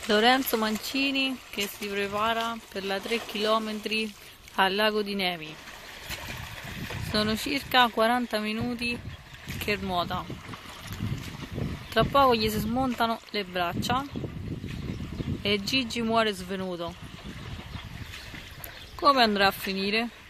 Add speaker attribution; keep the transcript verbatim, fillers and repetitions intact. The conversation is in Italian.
Speaker 1: Lorenzo Mancini che si prepara per la tre chilometri al Lago di Nemi. Sono circa quaranta minuti che nuota. Tra poco gli si smontano le braccia e Gigi muore svenuto. Come andrà a finire?